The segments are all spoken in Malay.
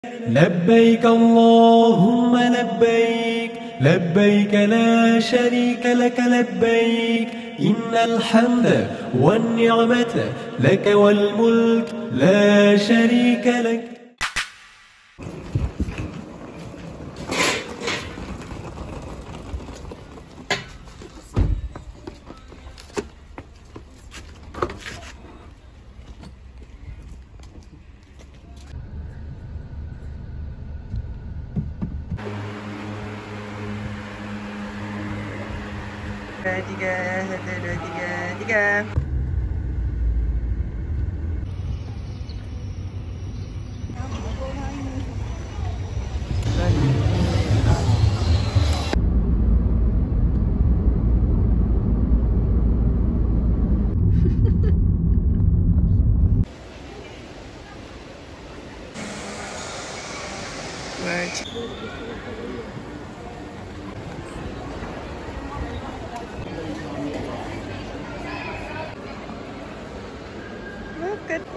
لبيك اللهم لبيك لبيك لا شريك لك لبيك إن الحمد والنعمة لك والملك لا شريك لك. Tiga, satu, dua, tiga. Look at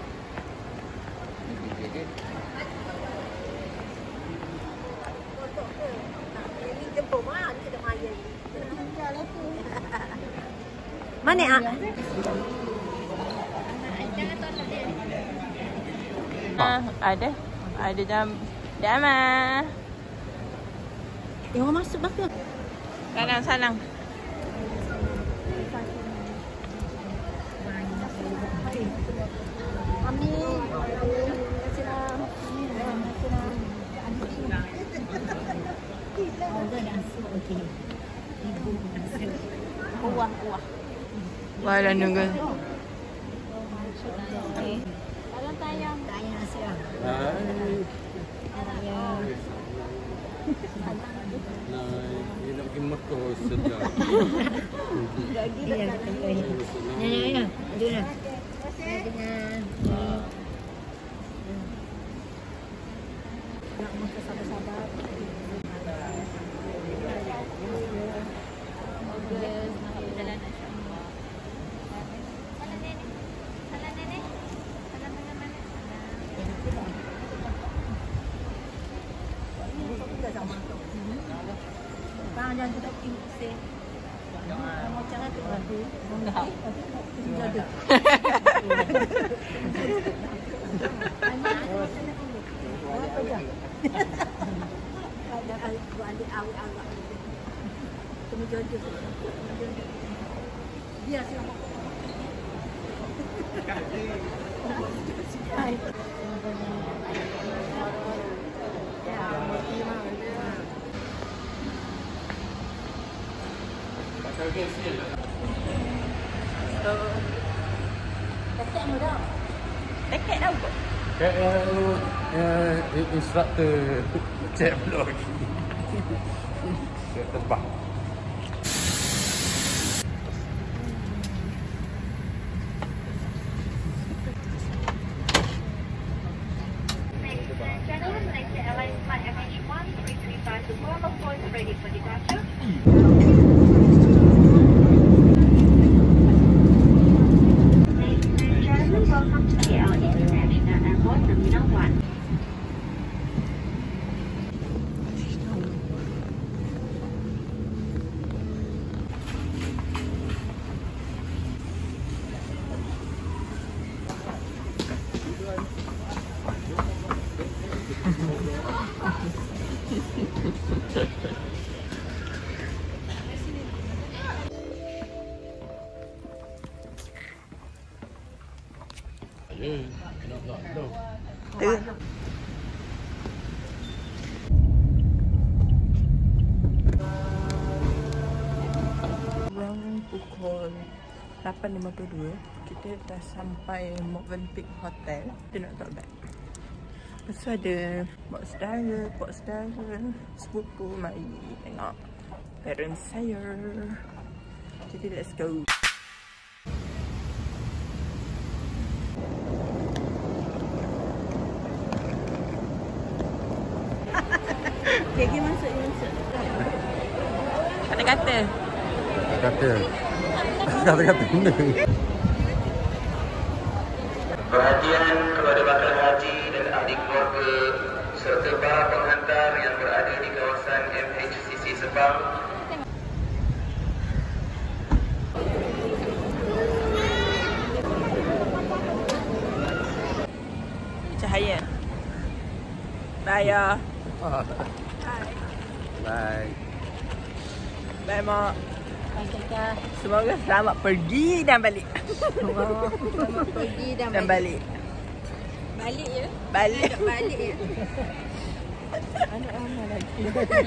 mana ah? Ada jam Dama. Yang masuk belakang. Salang. Wala nunggu. Tayang nasi ah. Ini nak pergi Mekah sejak. Ya. Ada dah. Nak makan sabar-sabar. Jangan kita kisah. Mau cara tu lagi. Enggak. Jadi. Apa dah? Ada adik awak. Temu jodoh. Dia siapa? Dekat dah kok. Instructor cek vlog. Saya terbang. Gentlemen, next airline flight MH1335 to Kuala Lumpur is ready for departure. Ladies and gentlemen, welcome to KL International Airport Terminal 1. Pukul 8.52 kita dah sampai Movenpick Hotel. Kita nak tak bag. Lepas tu ada buat saudara, sepupu, mari tengok parents saya. Jadi let's go. Pergi masuk. Kata-kata. Kata-kata benda. Perhatian kepada bakal haji dan ahli keluarga serta penghantar yang berada di kawasan MHCC Sepang. Cahaya. Bye ya. Bye. Bye mak. Bye kakak. Semoga selamat pergi dan balik. Selamat pergi dan balik. Balik ya? Balik. Balik ya? Anak ramah lagi.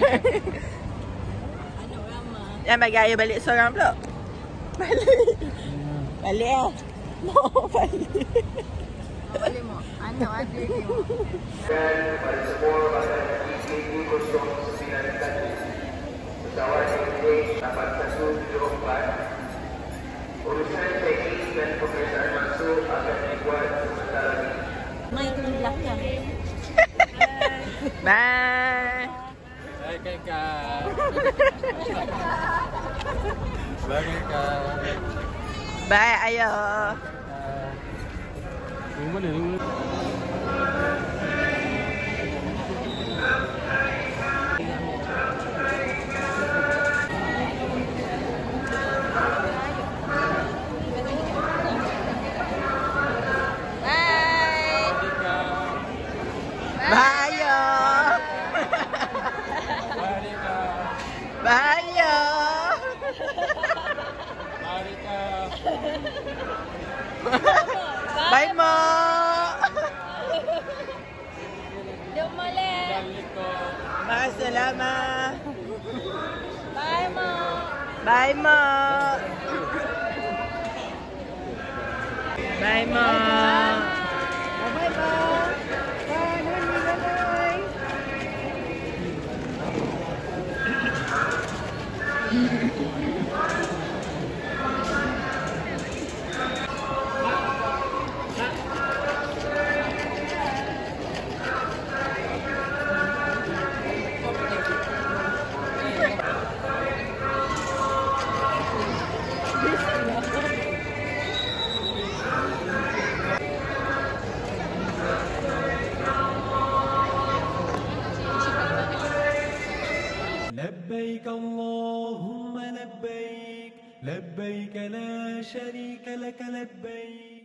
Anak ramah. Jangan bagi ayah balik seorang pula. Balik. Balik lah. Mau balik. Boleh mak. Anak ada ni mak. Dan pada semua bahagian EJ091 pesawat MH874 urusan teknis dan pemeriksaan masuk akan dibuat sebentar lagi. Mai ke belakang. Bye. Bye kakak. Bye kakak. Bye ayah. Yang mana ni? Bye ya. Bye ya. Bye mak. Jom molek. Masalamah. Bye mak. Bye mak. Bye mak. Bye mak. لبيك اللهم لبيك لبيك لا شريك لك لبيك